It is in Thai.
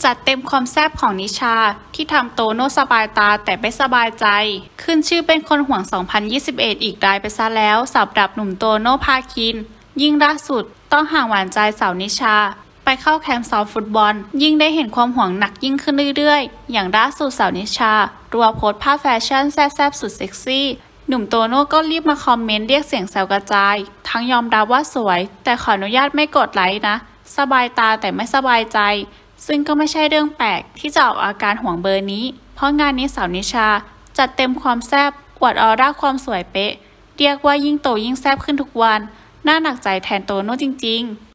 จัดเต็มความแซ่บของนิชาที่ทำโตโน่สบายตาแต่ไม่สบายใจขึ้นชื่อเป็นคนห่วง 2021 อีกรายไปซะแล้วสำหรับหนุ่มโตโน่ภาคินยิ่งล่าสุดต้องห่างหวานใจสาวนิชาไปเข้าแคมป์ซ้อมฟุตบอลยิ่งได้เห็นความห่วงหนักยิ่งขึ้นเรื่อยๆอย่างล่าสุดสาวนิชารัวโพสต์ภาพแฟชั่นแซ่บๆสุดเซ็กซี่หนุ่มโตโน่ก็รีบมาคอมเมนต์เรียกเสียงแซวกระจายทั้งยอมรับว่าสวยแต่ขออนุญาตไม่กดไลค์นะสบายตาแต่ไม่สบายใจซึ่งก็ไม่ใช่เรื่องแปลกที่จะออกอาการห่วงเบอร์นี้เพราะงานนี้สาวนิชาจัดเต็มความแซ่บอวดออร่าความสวยเป๊ะเรียกว่ายิ่งโตยิ่งแซ่บขึ้นทุกวันน่าหนักใจแทนโตโน่จริงๆ